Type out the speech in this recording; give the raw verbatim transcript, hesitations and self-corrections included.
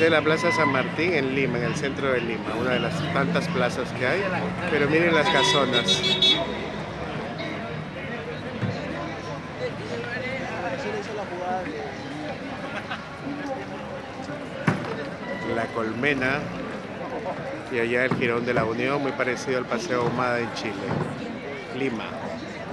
de la Plaza San Martín en Lima, en el centro de Lima, una de las tantas plazas que hay. Pero miren las casonas. La Colmena y allá el Jirón de la Unión, muy parecido al Paseo Ahumada en Chile, Lima.